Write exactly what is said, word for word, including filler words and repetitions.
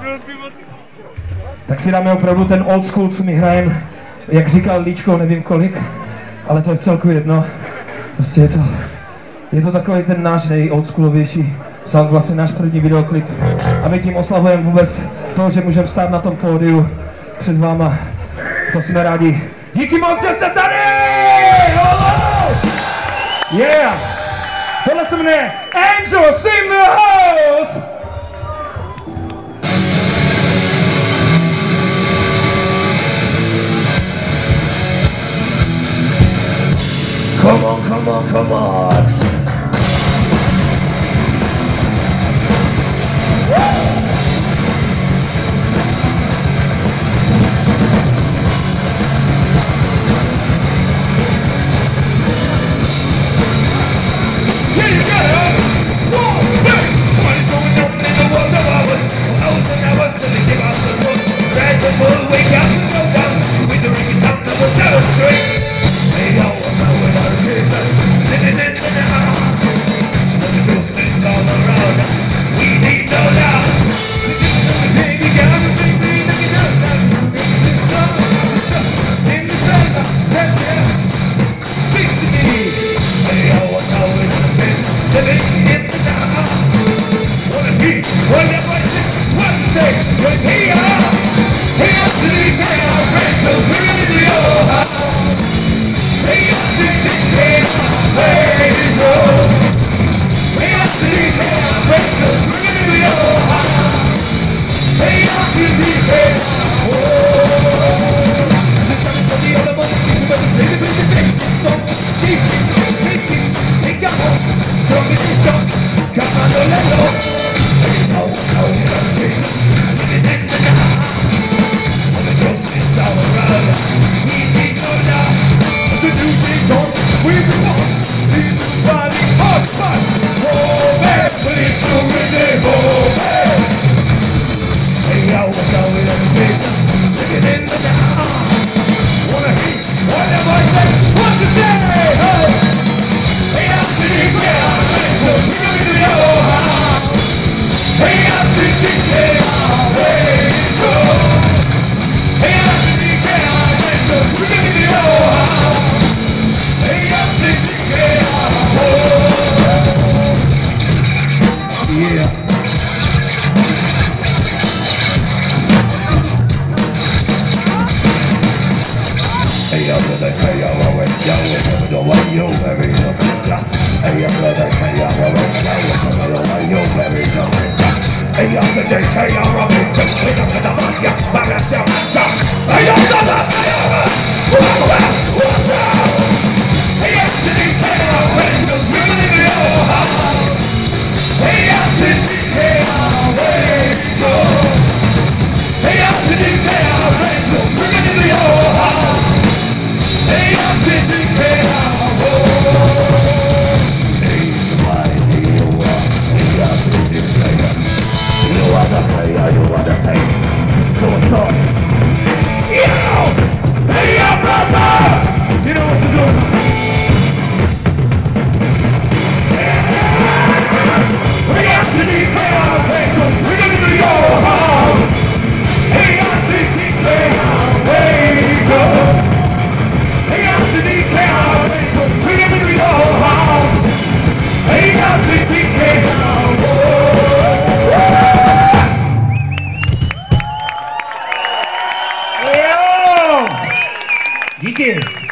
Tak si dáme opravdu ten old school, co my hrajeme, jak říkal Líčko, nevím kolik, ale to je v celku jedno. Prostě je to, je to takový ten náš nej old schoolovější song, vlastně náš první videoklip. A my tím oslavujeme vůbec to, že můžeme stát na tom pódiu před váma. To jsme rádi. Díky moc, že jste tady! Yeah! Tohle se jmenuje Angels in the House! Come on, come on, come on! Díky.